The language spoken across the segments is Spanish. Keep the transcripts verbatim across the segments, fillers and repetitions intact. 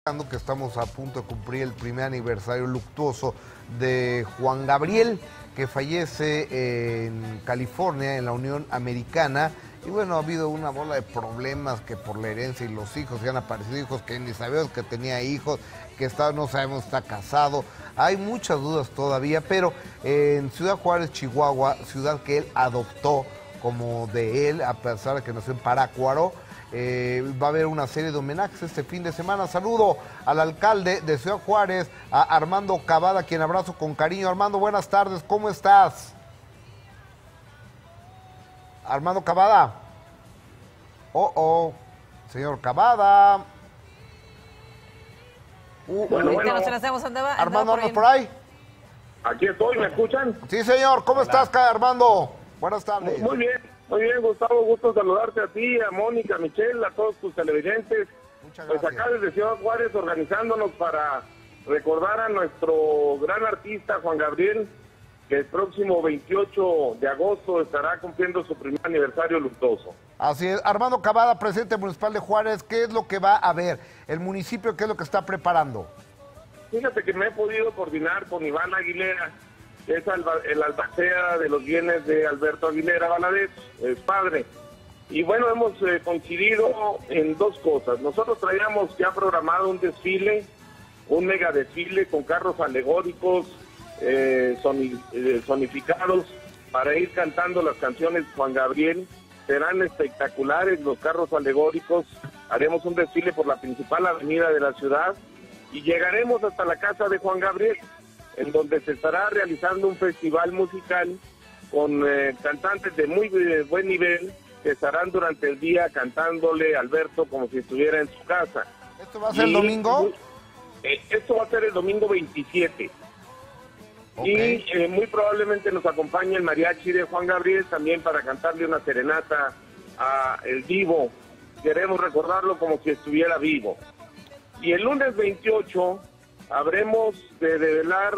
Que estamos a punto de cumplir el primer aniversario luctuoso de Juan Gabriel, que fallece en California, en la Unión Americana. Y bueno, ha habido una bola de problemas que por la herencia y los hijos, que han aparecido hijos que ni sabíamos que tenía hijos, que está, no sabemos si está casado. Hay muchas dudas todavía, pero en Ciudad Juárez, Chihuahua, ciudad que él adoptó como de él, a pesar de que nació en Parácuaro, Eh, va a haber una serie de homenajes este fin de semana. Saludo al alcalde de Ciudad Juárez, a Armando Cavada, quien abrazo con cariño. Armando, buenas tardes, ¿cómo estás? Armando Cavada. Oh, oh, señor Cavada. Uh, bueno, bueno. Armando, ¿andas por ahí? Aquí estoy, ¿me escuchan? Sí, señor, ¿cómo Hola. estás, Armando? Buenas tardes. Muy, muy bien. Muy bien, Gustavo, gusto saludarte a ti, a Mónica, a Michelle, a todos tus televidentes. Muchas gracias. Pues acá desde Ciudad Juárez organizándonos para recordar a nuestro gran artista Juan Gabriel, que el próximo veintiocho de agosto estará cumpliendo su primer aniversario luctuoso. Así es. Armando Cavada, presidente municipal de Juárez, ¿qué es lo que va a haber? ¿El municipio qué es lo que está preparando? Fíjate que me he podido coordinar con Iván Aguilera, que es el albacea de los bienes de Alberto Aguilera Valadez, es padre. Y bueno, hemos eh, coincidido en dos cosas. Nosotros traíamos ya programado un desfile, un mega desfile con carros alegóricos, eh, soni, eh, sonificados, para ir cantando las canciones de Juan Gabriel. Serán espectaculares los carros alegóricos. Haremos un desfile por la principal avenida de la ciudad y llegaremos hasta la casa de Juan Gabriel, en donde se estará realizando un festival musical con eh, cantantes de muy eh, buen nivel que estarán durante el día cantándole a Alberto como si estuviera en su casa. ¿Esto va a ser y, el domingo? Eh, esto va a ser el domingo veintisiete. Okay. Y eh, muy probablemente nos acompañe el mariachi de Juan Gabriel también para cantarle una serenata a el Divo. Queremos recordarlo como si estuviera vivo. Y el lunes veintiocho habremos de develar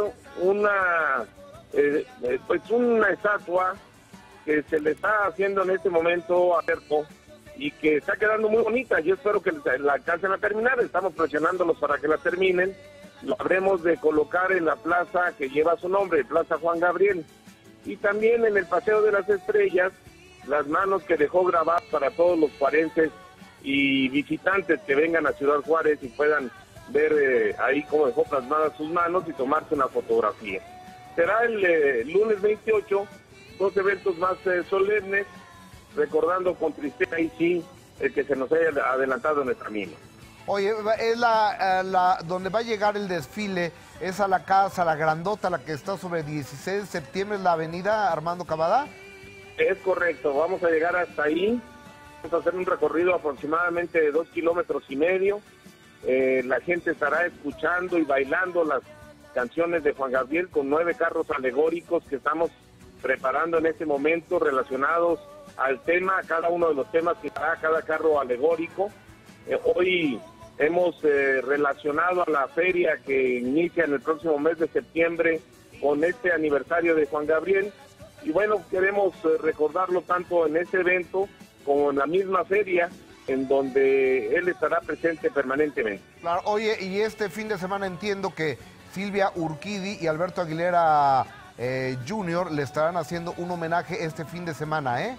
una eh, pues una estatua que se le está haciendo en este momento a Alberto y que está quedando muy bonita. Yo espero que la alcancen a terminar, estamos presionándolos para que la terminen. Lo habremos de colocar en la plaza que lleva su nombre, Plaza Juan Gabriel, y también en el Paseo de las Estrellas, las manos que dejó grabar para todos los juarenses y visitantes que vengan a Ciudad Juárez y puedan ver eh, ahí cómo dejó plasmadas sus manos y tomarse una fotografía. Será el eh, lunes veintiocho, dos eventos más eh, solemnes, recordando con tristeza y sí el que se nos haya adelantado en el camino. Oye, es la, la donde va a llegar el desfile, es a la casa, la grandota, la que está sobre dieciséis de septiembre, la avenida Armando Cavada. Es correcto, vamos a llegar hasta ahí, vamos a hacer un recorrido aproximadamente de dos kilómetros y medio. Eh, la gente estará escuchando y bailando las canciones de Juan Gabriel con nueve carros alegóricos que estamos preparando en este momento relacionados al tema, cada uno de los temas que hará cada carro alegórico. Eh, hoy hemos eh, relacionado a la feria que inicia en el próximo mes de septiembre con este aniversario de Juan Gabriel y bueno, queremos eh, recordarlo tanto en este evento como en la misma feria, en donde él estará presente permanentemente. Claro, oye, y este fin de semana entiendo que Silvia Urquidi y Alberto Aguilera eh, junior le estarán haciendo un homenaje este fin de semana, ¿eh?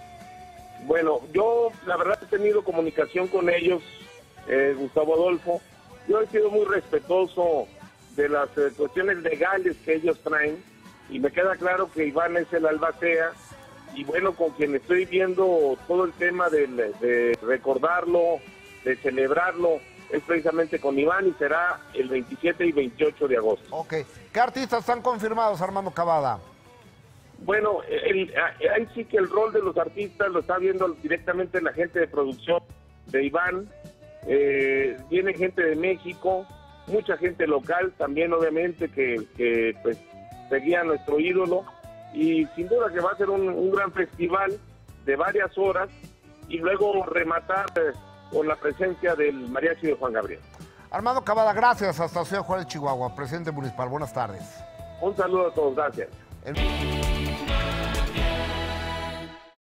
Bueno, yo la verdad he tenido comunicación con ellos, eh, Gustavo Adolfo. Yo he sido muy respetuoso de las eh, cuestiones legales que ellos traen y me queda claro que Iván es el albacea. Y bueno, con quien estoy viendo todo el tema de, de recordarlo, de celebrarlo, es precisamente con Iván y será el veintisiete y veintiocho de agosto. Ok. ¿Qué artistas están confirmados, Armando Cavada? Bueno, el, ahí sí que el rol de los artistas lo está viendo directamente la gente de producción de Iván. Eh, viene gente de México, mucha gente local también, obviamente, que, que pues seguía a nuestro ídolo. Y sin duda que va a ser un, un gran festival de varias horas y luego rematar eh, con la presencia del mariachi de Juan Gabriel. Armando Cavada, gracias. Hasta Ciudad Juárez, Chihuahua. Presidente municipal, buenas tardes. Un saludo a todos, gracias. El...